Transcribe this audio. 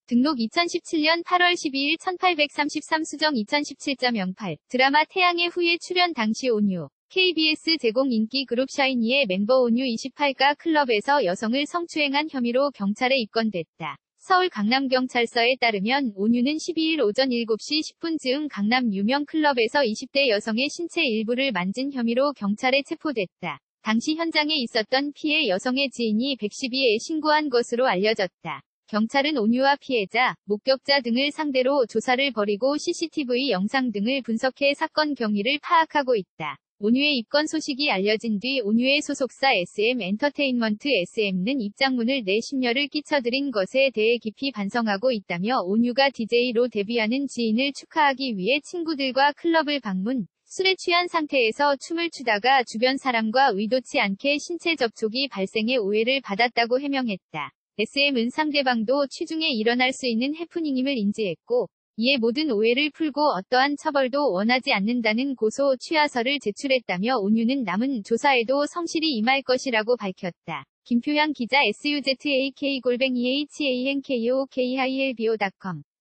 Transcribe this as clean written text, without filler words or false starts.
등록 2017년 8월 12일 1833 수정 2017.08 드라마 태양의 후예 출연 당시 온유. KBS 제공 인기 그룹 샤이니의 멤버 온유 28가 클럽에서 여성을 성추행한 혐의로 경찰에 입건됐다. 서울 강남경찰서에 따르면 온유는 12일 오전 7시 10분쯤 강남 유명 클럽에서 20대 여성의 신체 일부를 만진 혐의로 경찰에 체포됐다. 당시 현장에 있었던 피해 여성의 지인이 112에 신고한 것으로 알려졌다. 경찰은 온유와 피해자, 목격자 등을 상대로 조사를 벌이고 CCTV 영상 등을 분석해 사건 경위를 파악하고 있다. 온유의 입건 소식이 알려진 뒤 온유의 소속사 SM 엔터테인먼트 SM는 입장문을 내 심려를 끼쳐드린 것에 대해 깊이 반성하고 있다며 온유가 DJ로 데뷔하는 지인을 축하하기 위해 친구들과 클럽을 방문, 술에 취한 상태에서 춤을 추다가 주변 사람과 의도치 않게 신체 접촉이 발생해 오해를 받았다고 해명했다. SM은 상대방도 취중에 일어날 수 있는 해프닝임을 인지했고, 이에 모든 오해를 풀고 어떠한 처벌도 원하지 않는다는 고소 취하서를 제출했다며 온유는 남은 조사에도 성실히 임할 것이라고 밝혔다. 김표양 기자 SUZAK-HANKOOKILBO.com